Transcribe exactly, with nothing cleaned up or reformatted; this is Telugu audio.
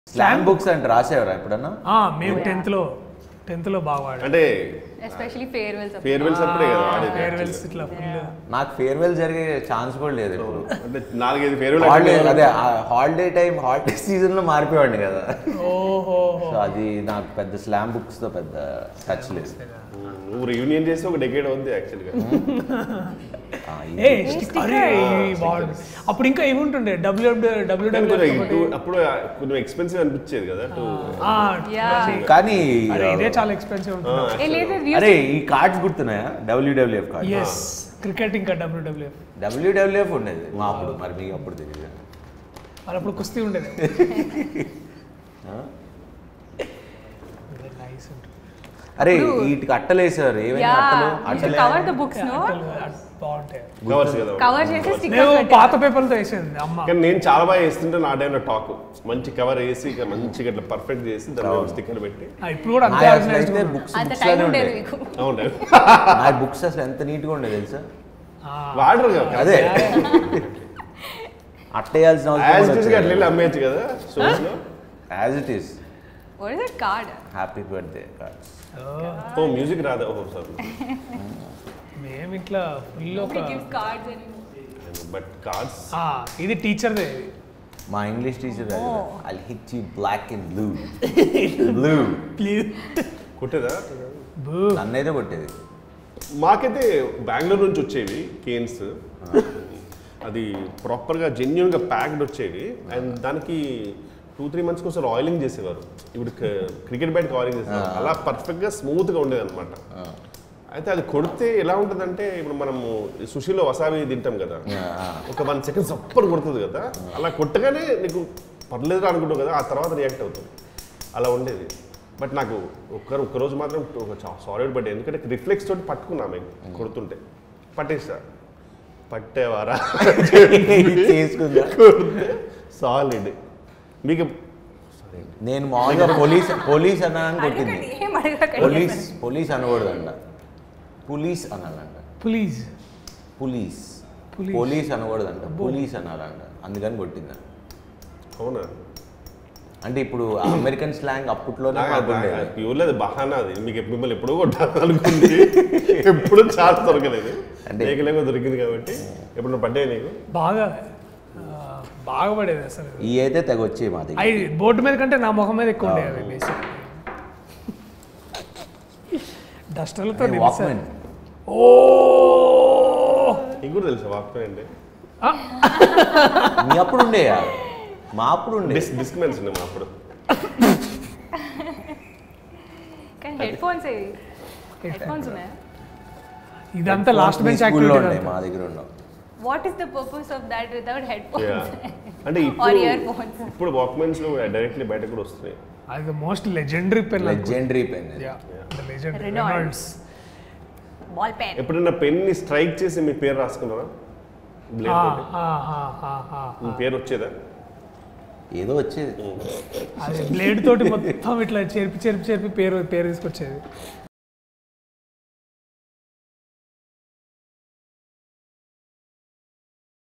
స్లామ్ బుక్స్ అంటే రాసేవారా ఎప్పుడన్నా? మేము టెన్త్ లో టెన్త్ లో బాగా వాడాం. అంటే ఎస్పెషల్లీ ఫేర్వెల్స్ ఫేర్వెల్స్ అప్పుడే కదా వాడేది. ఫేర్వెల్స్ ఇట్లా ఫుల్. నాకు ఫేర్వెల్ జరిగే ఛాన్స్ కూడా లేదు ఇప్పుడు. అంటే నాలుగైదు ఫేర్వెల్ హాలిడే అదే హాలిడే టైం హాలిడే సీజన్ లో మారిపోయాడు కదా. ఓహో సో అది నాకు పెద్ద స్లామ్ బుక్స్ తో పెద్ద టచ్ లేదు. నువ్వు రియూనియన్ చేసి ఒక డెకేడ్ ఉంది యాక్చువల్గా. అప్పుడు ఇంకా ఏముంటుండే డబ్ల్యూ డబ్ల్యూ అప్పుడు కొంచెం ఎక్స్పెన్సివ్ అనిపించేది కదా. కానీ ఇదే చాలా ఎక్స్పెన్సివ్ ఉంటుంది. అరే ఈ కార్డ్స్ గుర్తున్నాయా? WWF card. ఎస్ క్రికెట్ ఇంకా డబ్ల్యూడబ్ల్యూఎఫ్ డబ్ల్యూడబ్ల్యూఎఫ్ ఉండేది మా అప్పుడు. మరి మీకు అప్పుడు తెలియదు. మరి అప్పుడు కుస్తీ ఉండేది. అరే వీటికి అట్టలు వేసారు. ఏమైనా అట్టలు కవర్ ద బుక్స్ నో బాగుంటాయి. కవర్ చేసి స్టిక్కర్ పాత పేపర్లతో వేసేది అమ్మ. కానీ నేను చాలా బాగా వేస్తుంటే నా టైంలో టాక్ మంచి కవర్ వేసి ఇక మంచిగా ఇట్లా పర్ఫెక్ట్ చేసి దాని స్టిక్కర్ పెట్టి. ఇప్పుడు కూడా అంతే బుక్స్ అంత టైం ఉండేది మీకు. అవును నా బుక్స్ అసలు ఎంత నీట్ గా ఉండేది తెలుసా? వాడరు కదా. అదే అట్టేయాల్సిన అవసరం అమ్మేయచ్చు కదా షోస్ లో. As it is. What is that card? Happy birthday cards. ఓ మ్యూజిక్ రాదా? ఓ సారీ. మేము ఇట్లా ఫుల్ ఒక బట్ కార్డ్స్. ఇది టీచర్దే. మా English teacher I hit you black and blue. Blue blue కొట్టేదా? నన్నైతే కొట్టేది. మాకైతే బెంగళూరు నుంచి వచ్చేవి కేన్స్. అది ప్రాపర్గా జెన్యున్గా ప్యాక్డ్ వచ్చేవి. అండ్ దానికి టూ త్రీ మంత్స్కి ఒకసారి ఆయిలింగ్ చేసేవారు. ఇప్పుడు క్రికెట్ బ్యాట్కి ఆయిలింగ్ చేసేవారు. అలా పర్ఫెక్ట్గా స్మూత్గా ఉండేది అనమాట. అయితే అది కొడితే ఎలా ఉంటుందంటే ఇప్పుడు మనము సుషిలో వసాబి తింటాం కదా, ఒక వన్ సెకండ్ సప్పర్ కొడుతుంది కదా, అలా కొట్టగానే నీకు పర్లేదు అనుకుంటావు కదా, ఆ తర్వాత రియాక్ట్ అవుతుంది. అలా ఉండేది. బట్ నాకు ఒక్కరు ఒక్కరోజు మాత్రం సాలిడ్ పడ్డాయి. ఎందుకంటే రిఫ్లెక్స్ తోటి పట్టుకున్నా మేము కొడుతుంటే. పట్టేస్తా పట్టేవారా చేసుకుందా సాలిడ్. మీకు నేను మామూలుగా పోలీస్ పోలీస్ అన్నాను కొట్టింది. పోలీస్ పోలీస్ అనకూడదంట, పోలీస్ అనాలంట. ప్లీజ్ పోలీస్ పోలీస్ అనకూడదంట, పోలీస్ అనాలంట. అందుకని కొట్టిందా? అవునా? అంటే ఇప్పుడు అమెరికన్ స్లాంగ్ అప్పట్లోనే ప్యూర్లో అది బహానా. అది మీకు మిమ్మల్ని ఎప్పుడూ కొట్టాలనుకుంది, ఎప్పుడు చాలా దొరకలేదు. అంటే లేక దొరికింది కాబట్టి ఎప్పుడు పడ్డాయి నీకు? బాగా బాగా పడేది అసలు. ఈ అయితే తెగ వచ్చే మాది బోర్డు మీద కంటే నా ముఖం మీద ఎక్కువ ఉండేది. బేసిక్ డస్టర్లతో. వాక్మెన్. ఓ నీకు కూడా తెలుసా వాక్మెన్ అంటే? మీ అప్పుడు ఉండేయా? మా అప్పుడు ఉండే డిస్క్ మెన్స్ ఉండే మా అప్పుడు. కానీ హెడ్ ఫోన్స్ ఏవి? హెడ్ ఫోన్స్ ఉన్నాయా? ఇదంతా లాస్ట్ బెంచ్ యాక్టివిటీ ఉండే మా దగ్గర ఉన్నాం. What is the purpose of that without headphones? అంటే ఇప్పుడు ఇప్పుడు వాక్మెన్స్ లో డైరెక్ట్లీ బయట కూడా వస్తున్నాయి. అది most legendary pen. Legendary pen. Yeah the legendary Reynolds ball pen. ఎప్పుడైనా పెన్ ని స్ట్రైక్ చేసి మీ పేరు రాసుకున్నారా? బ్లేడ్ తోటి. ఆ ఆ ఆ ఆ మీ పేరు వచ్చేదా? ఏదో వచ్చేది. అది బ్లేడ్ తోటి మొత్తం ఇట్లా చెరిపి చెరిపి చెరిపి పేరు పేరు తీసుకొచ్చేది.